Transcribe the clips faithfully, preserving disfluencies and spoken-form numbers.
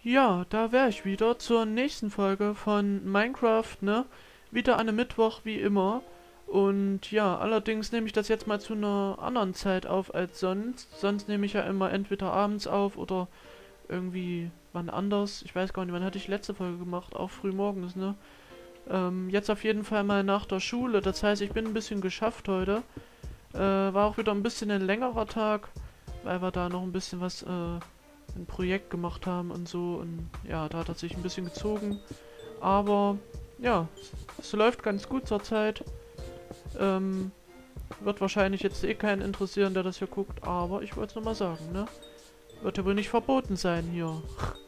Ja, da wäre ich wieder zur nächsten Folge von Minecraft, ne? Wieder an einem Mittwoch wie immer. Und ja, allerdings nehme ich das jetzt mal zu einer anderen Zeit auf als sonst. Sonst nehme ich ja immer entweder abends auf oder irgendwie wann anders. Ich weiß gar nicht, wann hatte ich die letzte Folge gemacht? Auch früh morgens, ne? Ähm, jetzt auf jeden Fall mal nach der Schule. Das heißt, ich bin ein bisschen geschafft heute. Äh, war auch wieder ein bisschen ein längerer Tag, weil wir da noch ein bisschen was, äh, ein Projekt gemacht haben und so. Und ja, da hat er sich ein bisschen gezogen. Aber ja, es läuft ganz gut zurzeit. Ähm, wird wahrscheinlich jetzt eh keinen interessieren, der das hier guckt. Aber ich wollte es nochmal sagen, ne? Wird ja wohl nicht verboten sein hier.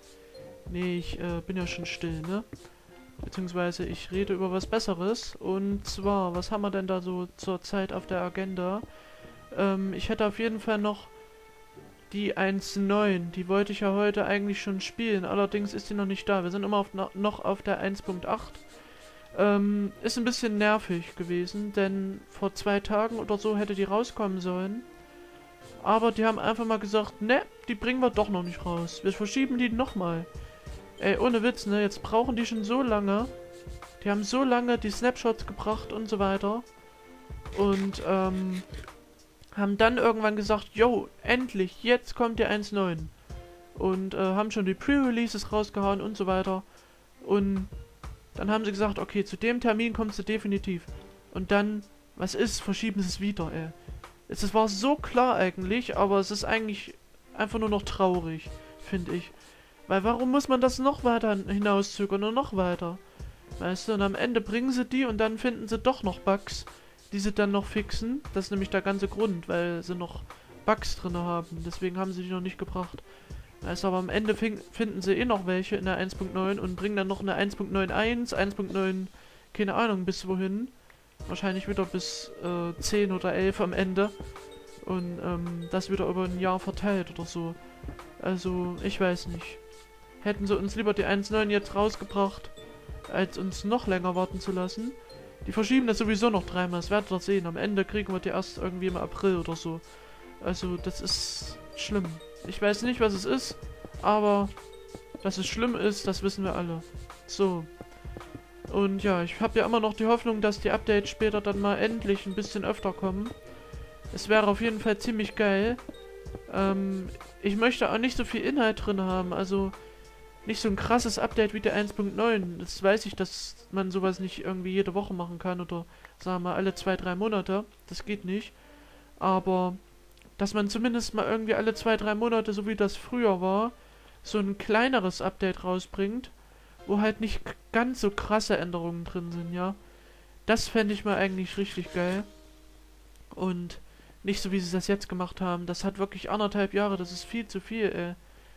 Nee, ich äh, bin ja schon still, ne? Beziehungsweise ich rede über was Besseres. Und zwar, was haben wir denn da so zurzeit auf der Agenda? Ähm, ich hätte auf jeden Fall noch die eins Punkt neun, die wollte ich ja heute eigentlich schon spielen, allerdings ist die noch nicht da. Wir sind immer auf, noch auf der eins Punkt acht. Ähm, ist ein bisschen nervig gewesen, denn vor zwei Tagen oder so hätte die rauskommen sollen. Aber die haben einfach mal gesagt, ne, die bringen wir doch noch nicht raus. Wir verschieben die nochmal. Ey, ohne Witz, ne, jetzt brauchen die schon so lange. Die haben so lange die Snapshots gebracht und so weiter. Und, ähm, haben dann irgendwann gesagt, yo, endlich, jetzt kommt die eins Punkt neun. Und äh, haben schon die Pre-Releases rausgehauen und so weiter. Und dann haben sie gesagt, okay, zu dem Termin kommst du definitiv. Und dann, was ist, verschieben sie es wieder, ey. Es, es war so klar eigentlich, aber es ist eigentlich einfach nur noch traurig, finde ich. Weil warum muss man das noch weiter hinauszögern und noch weiter? Weißt du, und am Ende bringen sie die und dann finden sie doch noch Bugs, die sie dann noch fixen. Das ist nämlich der ganze Grund, weil sie noch Bugs drin haben. Deswegen haben sie die noch nicht gebracht. Also aber am Ende finden sie eh noch welche in der eins Punkt neun und bringen dann noch eine eins Punkt neun eins, eins Punkt neun, keine Ahnung bis wohin. Wahrscheinlich wieder bis äh, zehn oder elf am Ende. Und ähm, das wieder über ein Jahr verteilt oder so. Also, ich weiß nicht. Hätten sie uns lieber die eins Punkt neun jetzt rausgebracht, als uns noch länger warten zu lassen. Die verschieben das sowieso noch dreimal, das werdet ihr sehen. Am Ende kriegen wir die erst irgendwie im April oder so. Also, das ist schlimm. Ich weiß nicht, was es ist, aber dass es schlimm ist, das wissen wir alle. So. Und ja, ich habe ja immer noch die Hoffnung, dass die Updates später dann mal endlich ein bisschen öfter kommen. Es wäre auf jeden Fall ziemlich geil. Ähm, ich möchte auch nicht so viel Inhalt drin haben, also nicht so ein krasses Update wie der eins Punkt neun. Das weiß ich, dass man sowas nicht irgendwie jede Woche machen kann oder sagen wir mal alle zwei, drei Monate. Das geht nicht. Aber dass man zumindest mal irgendwie alle zwei, drei Monate, so wie das früher war, so ein kleineres Update rausbringt, wo halt nicht ganz so krasse Änderungen drin sind, ja. Das fände ich mal eigentlich richtig geil. Und nicht so, wie sie das jetzt gemacht haben. Das hat wirklich anderthalb Jahre, das ist viel zu viel, ey.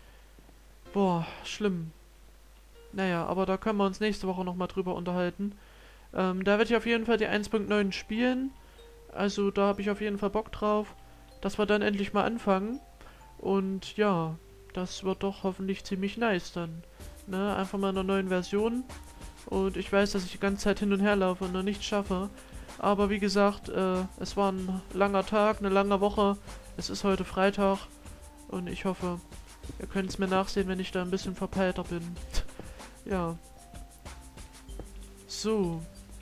Boah, schlimm. Naja, aber da können wir uns nächste Woche nochmal drüber unterhalten. Ähm, da werde ich auf jeden Fall die eins Punkt neun spielen. Also da habe ich auf jeden Fall Bock drauf, dass wir dann endlich mal anfangen. Und ja, das wird doch hoffentlich ziemlich nice dann. Ne, einfach mal in einer neuen Version. Und ich weiß, dass ich die ganze Zeit hin und her laufe und noch nichts schaffe. Aber wie gesagt, äh, es war ein langer Tag, eine lange Woche. Es ist heute Freitag. Und ich hoffe, ihr könnt es mir nachsehen, wenn ich da ein bisschen verpeilter bin. Ja. So.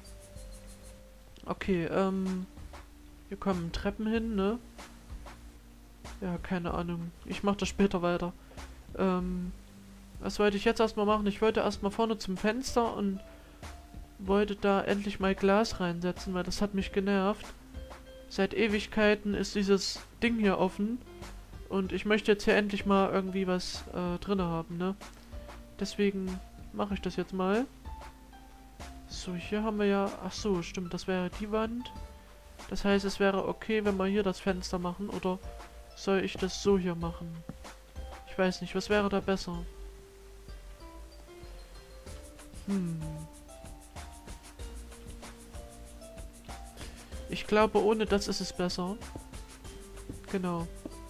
Okay, ähm... hier kommen Treppen hin, ne? Ja, keine Ahnung. Ich mach das später weiter. Ähm... Was wollte ich jetzt erstmal machen? Ich wollte erstmal vorne zum Fenster und wollte da endlich mal Glas reinsetzen, weil das hat mich genervt. Seit Ewigkeiten ist dieses Ding hier offen. Und ich möchte jetzt hier endlich mal irgendwie was äh, drin haben, ne? Deswegen mache ich das jetzt mal. So, hier haben wir ja... Ach so, stimmt, das wäre die Wand. Das heißt, es wäre okay, wenn wir hier das Fenster machen. Oder soll ich das so hier machen? Ich weiß nicht, was wäre da besser? Hm. Ich glaube, ohne das ist es besser. Genau.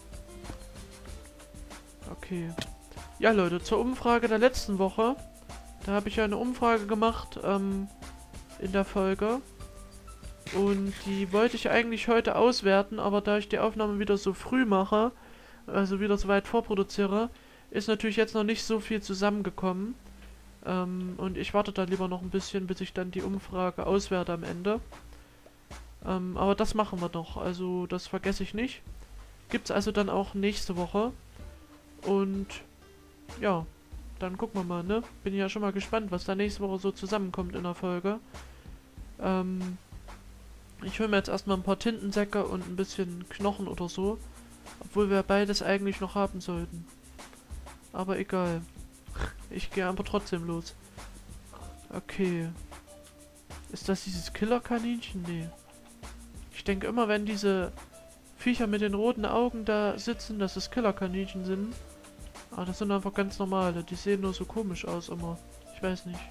Okay. Ja, Leute, zur Umfrage der letzten Woche. Da habe ich ja eine Umfrage gemacht, ähm, in der Folge. Und die wollte ich eigentlich heute auswerten, aber da ich die Aufnahme wieder so früh mache, also wieder so weit vorproduziere, ist natürlich jetzt noch nicht so viel zusammengekommen. Ähm, und ich warte dann lieber noch ein bisschen, bis ich dann die Umfrage auswerte am Ende. Ähm, aber das machen wir noch, also das vergesse ich nicht. Gibt's also dann auch nächste Woche. Und ja, dann gucken wir mal, ne? Bin ja schon mal gespannt, was da nächste Woche so zusammenkommt in der Folge. Ähm, ich hole mir jetzt erstmal ein paar Tintensäcke und ein bisschen Knochen oder so. Obwohl wir beides eigentlich noch haben sollten. Aber egal. Ich gehe aber trotzdem los. Okay. Ist das dieses Killerkaninchen? Nee. Ich denke immer, wenn diese Viecher mit den roten Augen da sitzen, dass es Killerkaninchen sind. Aber das sind einfach ganz normale. Die sehen nur so komisch aus immer. Ich weiß nicht.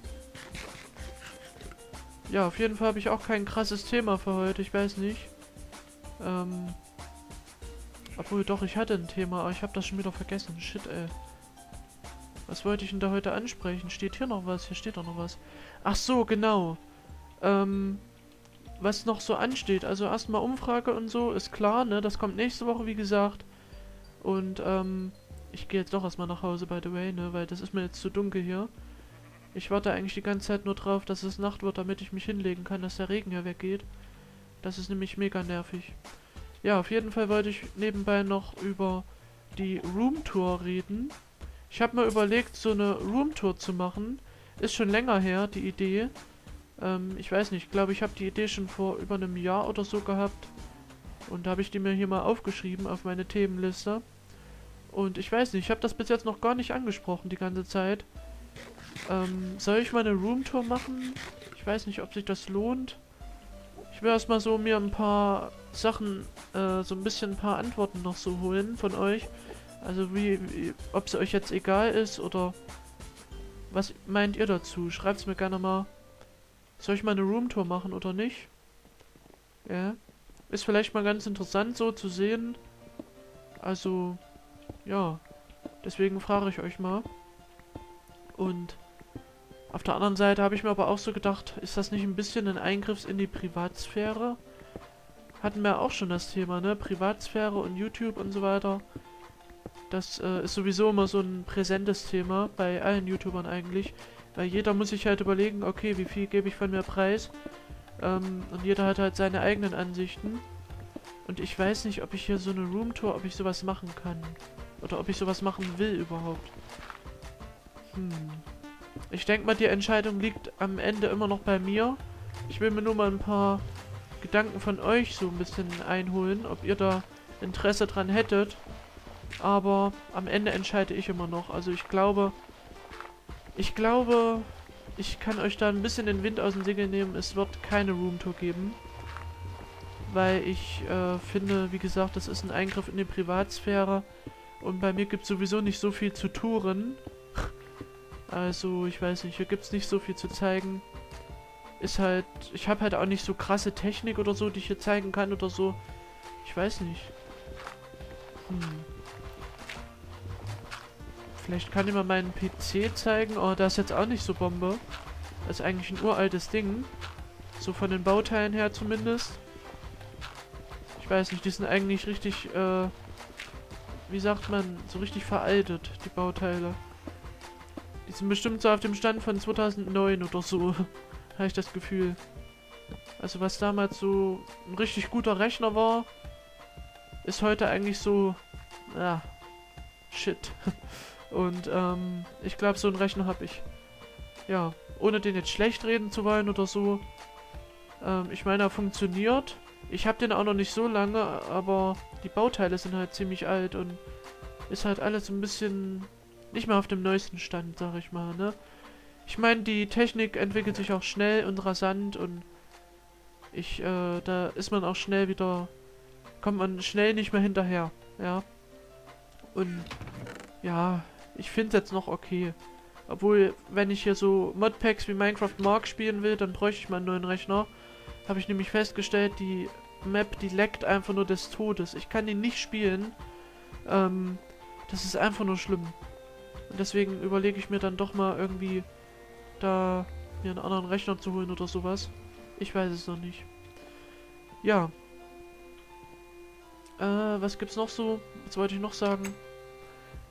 Ja, auf jeden Fall habe ich auch kein krasses Thema für heute. Ich weiß nicht. Ähm... Obwohl, doch, ich hatte ein Thema, aber ich habe das schon wieder vergessen. Shit, ey. Was wollte ich denn da heute ansprechen? Steht hier noch was? Hier steht doch noch was. Ach so, genau. Ähm, was noch so ansteht. Also erstmal Umfrage und so, ist klar, ne? Das kommt nächste Woche, wie gesagt. Und, ähm, ich gehe jetzt doch erstmal nach Hause, by the way, ne? Weil das ist mir jetzt zu dunkel hier. Ich warte eigentlich die ganze Zeit nur drauf, dass es Nacht wird, damit ich mich hinlegen kann, dass der Regen ja weggeht. Das ist nämlich mega nervig. Ja, auf jeden Fall wollte ich nebenbei noch über die Roomtour reden. Ich habe mir überlegt, so eine Roomtour zu machen. Ist schon länger her, die Idee. Ähm, ich weiß nicht, ich glaube, ich habe die Idee schon vor über einem Jahr oder so gehabt. Und da habe ich die mir hier mal aufgeschrieben auf meine Themenliste. Und ich weiß nicht, ich habe das bis jetzt noch gar nicht angesprochen, die ganze Zeit. Ähm, soll ich mal eine Roomtour machen? Ich weiß nicht, ob sich das lohnt. Ich will erstmal so mir ein paar Sachen, äh, so ein bisschen ein paar Antworten noch so holen von euch. Also wie, wie ob es euch jetzt egal ist oder was meint ihr dazu? Schreibt's mir gerne mal. Soll ich mal eine Roomtour machen oder nicht? Ja. Ist vielleicht mal ganz interessant so zu sehen. Also, ja. Deswegen frage ich euch mal. Und auf der anderen Seite habe ich mir aber auch so gedacht, ist das nicht ein bisschen ein Eingriff in die Privatsphäre? Hatten wir auch schon das Thema, ne? Privatsphäre und YouTube und so weiter. Das äh, ist sowieso immer so ein präsentes Thema bei allen YouTubern eigentlich. Weil jeder muss sich halt überlegen, okay, wie viel gebe ich von mir preis? Ähm, und jeder hat halt seine eigenen Ansichten. Und ich weiß nicht, ob ich hier so eine Roomtour, ob ich sowas machen kann. Oder ob ich sowas machen will überhaupt. Hm... Ich denke mal, die Entscheidung liegt am Ende immer noch bei mir. Ich will mir nur mal ein paar Gedanken von euch so ein bisschen einholen, ob ihr da Interesse dran hättet. Aber am Ende entscheide ich immer noch. Also ich glaube, ich glaube, ich kann euch da ein bisschen den Wind aus den Segeln nehmen. Es wird keine Roomtour geben. Weil ich äh, finde, wie gesagt, das ist ein Eingriff in die Privatsphäre. Und bei mir gibt es sowieso nicht so viel zu touren. Also, ich weiß nicht, hier gibt es nicht so viel zu zeigen. Ist halt, ich habe halt auch nicht so krasse Technik oder so, die ich hier zeigen kann oder so. Ich weiß nicht. Hm. Vielleicht kann ich mal meinen P C zeigen. Oh, da ist jetzt auch nicht so Bombe. Das ist eigentlich ein uraltes Ding. So von den Bauteilen her zumindest. Ich weiß nicht, die sind eigentlich richtig, äh, wie sagt man, so richtig veraltet, die Bauteile. Die sind bestimmt so auf dem Stand von zweitausendneun oder so. Habe ich das Gefühl. Also was damals so ein richtig guter Rechner war, ist heute eigentlich so, ja, shit. Und ähm, ich glaube, so einen Rechner habe ich. Ja, ohne den jetzt schlecht reden zu wollen oder so. Ähm, ich meine, er funktioniert. Ich habe den auch noch nicht so lange, aber die Bauteile sind halt ziemlich alt und ist halt alles ein bisschen nicht mehr auf dem neuesten Stand, sag ich mal, ne? Ich meine, die Technik entwickelt sich auch schnell und rasant und ich, äh, da ist man auch schnell wieder, kommt man schnell nicht mehr hinterher, ja. Und, ja, ich finde es jetzt noch okay. Obwohl, wenn ich hier so Modpacks wie Minecraft Mark spielen will, dann bräuchte ich mal einen neuen Rechner. Habe ich nämlich festgestellt, die Map, die leckt einfach nur des Todes. Ich kann die nicht spielen. Ähm, das ist einfach nur schlimm. Und deswegen überlege ich mir dann doch mal irgendwie da mir einen anderen Rechner zu holen oder sowas. Ich weiß es noch nicht. Ja. Äh, was gibt's noch so? Was wollte ich noch sagen?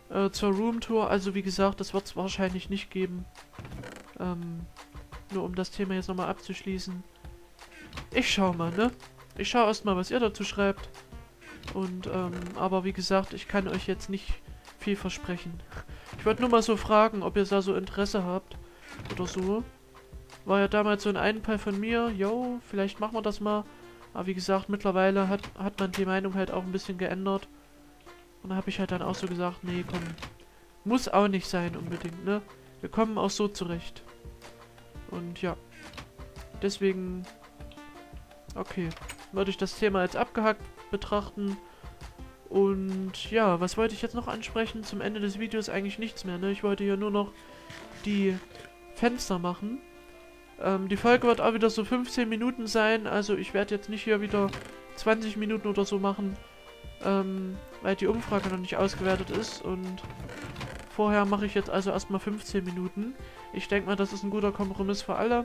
äh, zur Roomtour. Also wie gesagt, das wird es wahrscheinlich nicht geben. Ähm, nur um das Thema jetzt nochmal abzuschließen. Ich schau mal, ne? Ich schau erstmal, was ihr dazu schreibt. Und, ähm, aber wie gesagt, ich kann euch jetzt nicht viel versprechen. Ich wollte nur mal so fragen, ob ihr da so Interesse habt. Oder so. War ja damals so ein Einfall von mir. Yo, vielleicht machen wir das mal. Aber wie gesagt, mittlerweile hat, hat man die Meinung halt auch ein bisschen geändert. Und da habe ich halt dann auch so gesagt, nee, komm. Muss auch nicht sein unbedingt, ne? Wir kommen auch so zurecht. Und ja. Deswegen... Okay. Würde ich das Thema jetzt abgehackt betrachten. Und ja, was wollte ich jetzt noch ansprechen? Zum Ende des Videos eigentlich nichts mehr, ne? Ich wollte hier nur noch die Fenster machen. Ähm, die Folge wird auch wieder so fünfzehn Minuten sein. Also ich werde jetzt nicht hier wieder zwanzig Minuten oder so machen. Ähm, weil die Umfrage noch nicht ausgewertet ist. Und vorher mache ich jetzt also erstmal fünfzehn Minuten. Ich denke mal, das ist ein guter Kompromiss für alle.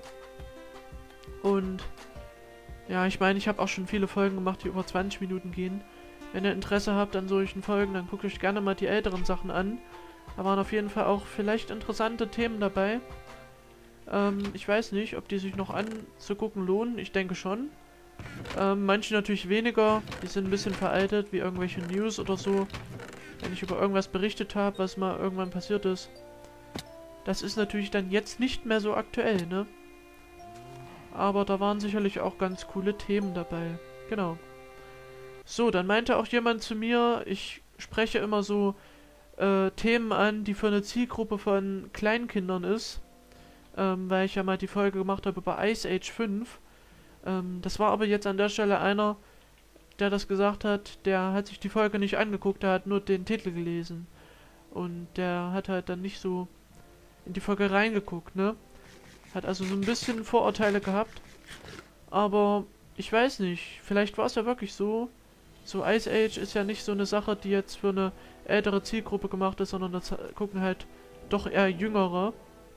Und ja, ich meine, ich habe auch schon viele Folgen gemacht, die über zwanzig Minuten gehen. Wenn ihr Interesse habt an solchen Folgen, dann guckt euch gerne mal die älteren Sachen an. Da waren auf jeden Fall auch vielleicht interessante Themen dabei. Ähm, ich weiß nicht, ob die sich noch anzugucken lohnen. Ich denke schon. Ähm, manche natürlich weniger. Die sind ein bisschen veraltet, wie irgendwelche News oder so. Wenn ich über irgendwas berichtet habe, was mal irgendwann passiert ist. Das ist natürlich dann jetzt nicht mehr so aktuell, ne? Aber da waren sicherlich auch ganz coole Themen dabei. Genau. So, dann meinte auch jemand zu mir, ich spreche immer so äh, Themen an, die für eine Zielgruppe von Kleinkindern ist. Ähm, weil ich ja mal die Folge gemacht habe über Ice Age fünf. Ähm, das war aber jetzt an der Stelle einer, der das gesagt hat, der hat sich die Folge nicht angeguckt, der hat nur den Titel gelesen. Und der hat halt dann nicht so in die Folge reingeguckt, ne? Hat also so ein bisschen Vorurteile gehabt. Aber ich weiß nicht, vielleicht war es ja wirklich so. So Ice Age ist ja nicht so eine Sache, die jetzt für eine ältere Zielgruppe gemacht ist, sondern das gucken halt doch eher Jüngere.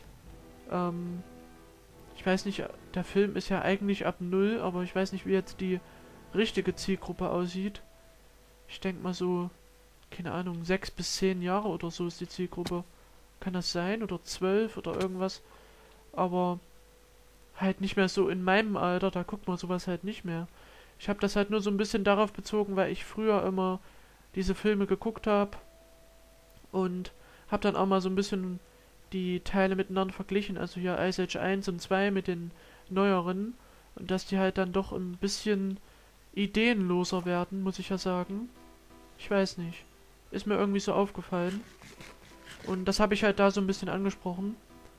Ähm, ich weiß nicht, der Film ist ja eigentlich ab null, aber ich weiß nicht, wie jetzt die richtige Zielgruppe aussieht. Ich denke mal so, keine Ahnung, sechs bis zehn Jahre oder so ist die Zielgruppe. Kann das sein? Oder zwölf oder irgendwas? Aber halt nicht mehr so in meinem Alter, da guckt man sowas halt nicht mehr. Ich habe das halt nur so ein bisschen darauf bezogen, weil ich früher immer diese Filme geguckt habe und habe dann auch mal so ein bisschen die Teile miteinander verglichen, also hier Ice Age eins und zwei mit den neueren, und dass die halt dann doch ein bisschen ideenloser werden, muss ich ja sagen. Ich weiß nicht. Ist mir irgendwie so aufgefallen. Und das habe ich halt da so ein bisschen angesprochen.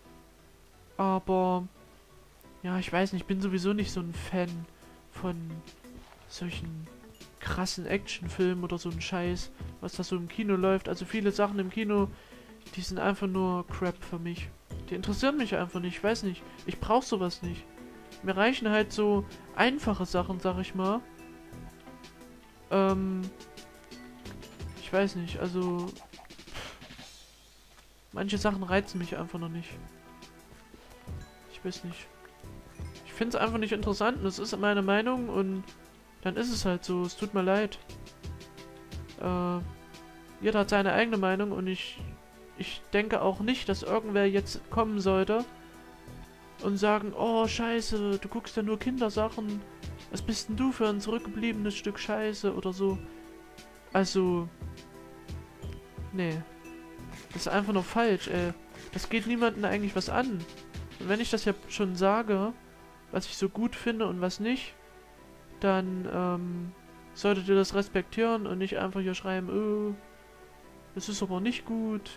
Aber ja, ich weiß nicht, ich bin sowieso nicht so ein Fan von solchen krassen Actionfilmen oder so ein Scheiß, was da so im Kino läuft. Also viele Sachen im Kino, die sind einfach nur Crap für mich. Die interessieren mich einfach nicht, ich weiß nicht. Ich brauch sowas nicht. Mir reichen halt so einfache Sachen, sag ich mal. Ähm, ich weiß nicht, also manche Sachen reizen mich einfach noch nicht. Ich weiß nicht. Ich finde es einfach nicht interessant und es ist meine Meinung und dann ist es halt so. Es tut mir leid. Äh, jeder hat seine eigene Meinung und ich, ich denke auch nicht, dass irgendwer jetzt kommen sollte und sagen, oh Scheiße, du guckst ja nur Kindersachen. Was bist denn du für ein zurückgebliebenes Stück Scheiße oder so. Also, nee. Das ist einfach nur falsch, ey. Das geht niemandem eigentlich was an. Und wenn ich das ja schon sage, was ich so gut finde und was nicht, dann ähm, solltet ihr das respektieren und nicht einfach hier schreiben, oh, das ist aber nicht gut.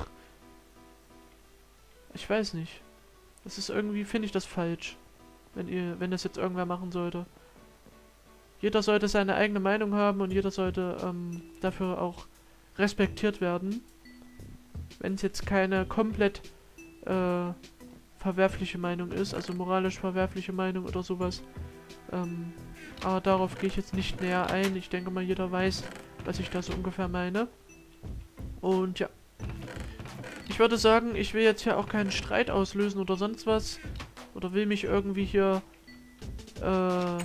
Ich weiß nicht. Das ist irgendwie, finde ich das falsch, wenn ihr, wenn das jetzt irgendwer machen sollte. Jeder sollte seine eigene Meinung haben und jeder sollte ähm, dafür auch respektiert werden. Wenn es jetzt keine komplett äh, verwerfliche Meinung ist, also moralisch verwerfliche Meinung oder sowas. Ähm, aber darauf gehe ich jetzt nicht näher ein. Ich denke mal, jeder weiß, was ich da so ungefähr meine. Und ja. Ich würde sagen, ich will jetzt hier auch keinen Streit auslösen oder sonst was. Oder will mich irgendwie hier, äh,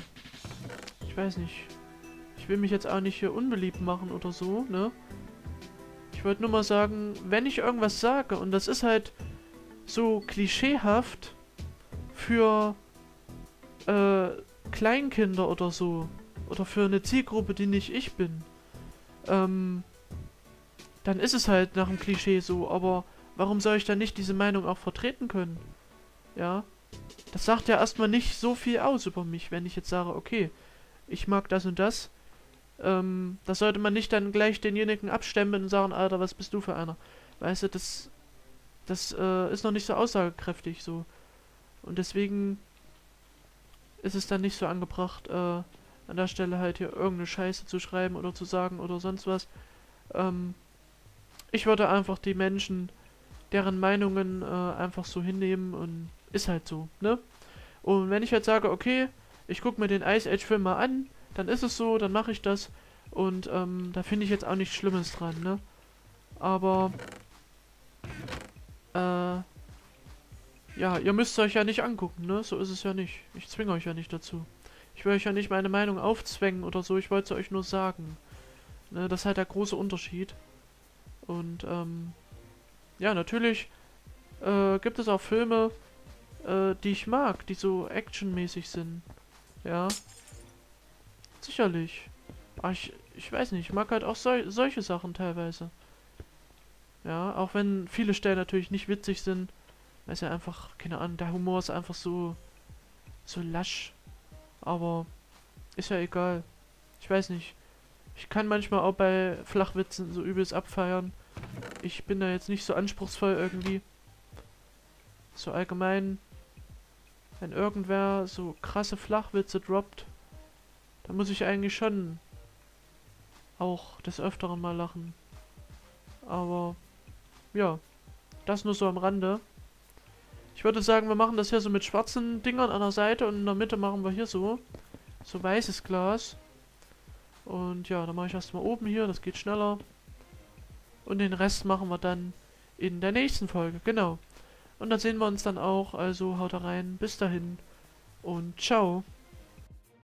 ich weiß nicht. Ich will mich jetzt auch nicht hier unbeliebt machen oder so, ne? Ich Ich wollte nur mal sagen, wenn ich irgendwas sage, und das ist halt so klischeehaft für äh, Kleinkinder oder so, oder für eine Zielgruppe, die nicht ich bin, ähm, dann ist es halt nach dem Klischee so, aber warum soll ich dann nicht diese Meinung auch vertreten können? Ja, das sagt ja erstmal nicht so viel aus über mich, wenn ich jetzt sage, okay, ich mag das und das. Ähm, da sollte man nicht dann gleich denjenigen abstempeln und sagen, Alter, was bist du für einer? Weißt du, das, das äh, ist noch nicht so aussagekräftig so. Und deswegen ist es dann nicht so angebracht, äh, an der Stelle halt hier irgendeine Scheiße zu schreiben oder zu sagen oder sonst was. Ähm, ich würde einfach die Menschen, deren Meinungen äh, einfach so hinnehmen und ist halt so, ne? Und wenn ich jetzt sage, okay, ich gucke mir den Ice Age Film mal an, dann ist es so, dann mache ich das. Und ähm, da finde ich jetzt auch nichts Schlimmes dran, ne? Aber, äh, ja, ihr müsst euch ja nicht angucken, ne? So ist es ja nicht. Ich zwinge euch ja nicht dazu. Ich will euch ja nicht meine Meinung aufzwängen oder so, ich wollte es euch nur sagen. Ne? Das ist halt der große Unterschied. Und, ähm, ja, natürlich äh, gibt es auch Filme, äh, die ich mag, die so actionmäßig sind. Ja. Sicherlich. Aber ich, ich weiß nicht, ich mag halt auch sol solche Sachen teilweise. Ja, auch wenn viele Stellen natürlich nicht witzig sind. Weil es ja einfach, keine Ahnung, der Humor ist einfach so, so lasch. Aber ist ja egal. Ich weiß nicht. Ich kann manchmal auch bei Flachwitzen so übelst abfeiern. Ich bin da jetzt nicht so anspruchsvoll irgendwie. So allgemein, wenn irgendwer so krasse Flachwitze droppt, dann muss ich eigentlich schon auch des Öfteren mal lachen. Aber, ja, das nur so am Rande. Ich würde sagen, wir machen das hier so mit schwarzen Dingern an der Seite und in der Mitte machen wir hier so, so weißes Glas. Und ja, dann mache ich erstmal oben hier, das geht schneller. Und den Rest machen wir dann in der nächsten Folge, genau. Und dann sehen wir uns dann auch, also haut rein, bis dahin und ciao.